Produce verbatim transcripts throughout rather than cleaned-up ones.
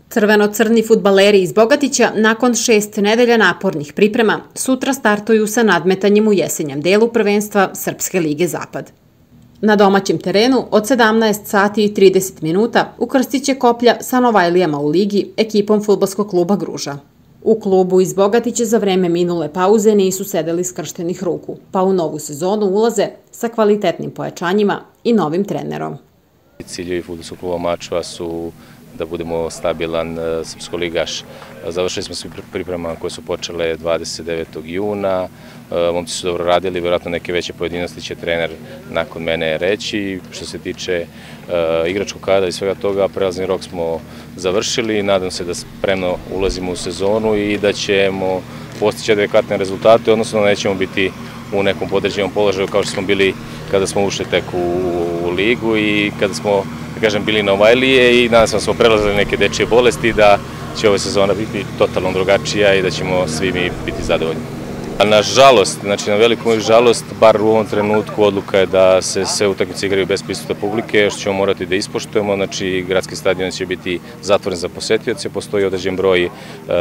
Crveno-crni fudbaleri iz Bogatića nakon šest nedelja napornih priprema sutra startuju sa nadmetanjem u jesenjem delu prvenstva Srpske lige Zapad. Na domaćem terenu od sedamnaest sati i trideset minuta ukrstit će koplja sa Novajlijama u ligi ekipom fudbalskog kluba Gruža. U klubu iz Bogatića za vreme minule pauze nisu sedeli skrštenih ruku, pa u novu sezonu ulaze sa kvalitetnim pojačanjima i novim trenerom. Ciljevi fudbalskog kluba Mačva su da budemo stabilan srpskoligaš. Završili smo sve priprema koje su počele dvadeset devetog juna. Momci su dobro radili, vjerojatno neke veće pojedinosti će trener nakon mene reći. Što se tiče igračkog kada i svega toga, prelazni rok smo završili. Nadam se da spremno ulazimo u sezonu i da ćemo postići adekvatne rezultate, odnosno da nećemo biti u nekom podređenom položaju kao što smo bili kada smo ušli tek u ligu i kada smo, da kažem, bili Novajlije i nadam se da smo prelazili neke dečije bolesti, da će ova sezona biti totalno drugačija i da ćemo svi mi biti zadovoljni. Nažalost, znači na veliku moju žalost, bar u ovom trenutku odluka je da se sve utakmice igraju bez prisustva publike, što ćemo morati da ispoštujemo. Znači, gradski stadion će biti zatvoren za posetioce, postoji određen broj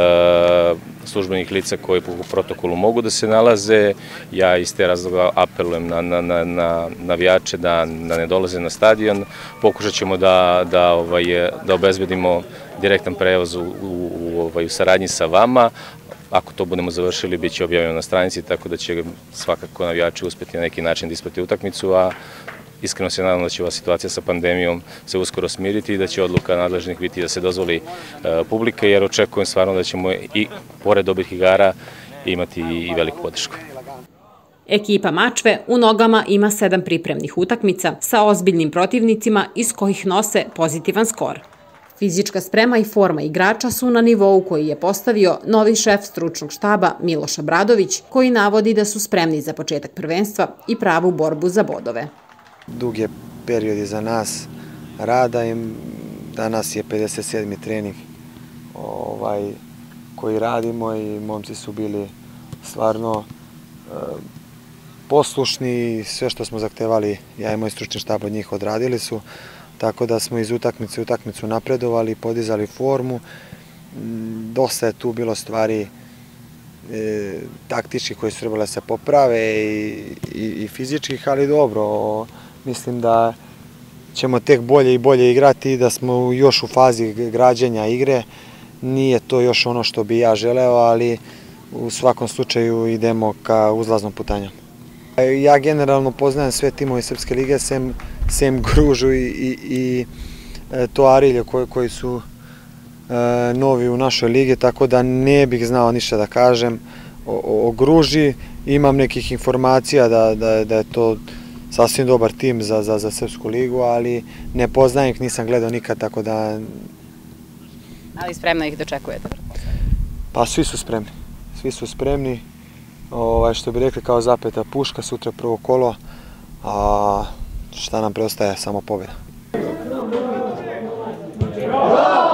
službenih lica koji po protokolu mogu da se nalaze. Ja iz te razloga apelujem na navijače da ne dolaze na stadion. Pokušat ćemo da obezbedimo direktan prevoz u saradnji sa vama. Ako to budemo završili, bit će objavljeno na stranici, tako da će svakako navijači uspeti na neki način da isprate utakmicu, a iskreno se nadam da će ova situacija sa pandemijom se uskoro smiriti i da će odluka nadležnih biti da se dozvoli publike, jer očekujem stvarno da ćemo i pored dobrih igara imati i veliku podršku. Ekipa Mačve u nogama ima sedam pripremnih utakmica sa ozbiljnim protivnicima iz kojih nose pozitivan skor. Fizička sprema i forma igrača su na nivou koji je postavio novi šef stručnog štaba Miloš Abradović, koji navodi da su spremni za početak prvenstva i pravu borbu za bodove. Dug je period iza nas rada i danas je pedeset sedmi trening koji radimo i momci su bili stvarno poslušni i sve što smo zahtevali, ja i moj stručni štab od njih odradili su. Tako da smo iz utakmice u utakmicu napredovali, podizali formu. Dosta je tu bilo stvari taktičkih koje su trebale da se poprave i fizičkih, ali dobro. Mislim da ćemo tek bolje i bolje igrati i da smo još u fazi građenja igre. Nije to još ono što bi ja želeo, ali u svakom slučaju idemo ka uzlaznom putanju. Ja generalno poznajem sve timove Srpske lige, sem Gružu i to Arilje koji su novi u našoj ligi, tako da ne bih znao ništa da kažem o Gruži. Imam nekih informacija da je to sasvim dobar tim za Srpsku ligu, ali ne poznajem ih, nisam gledao nikad, tako da... Ali spremno ih dočekujete? Pa svi su spremni, svi su spremni. Što bi rekli kao zapeta puška, sutra prvo kolo, a šta nam preostaje, samo pobjeda.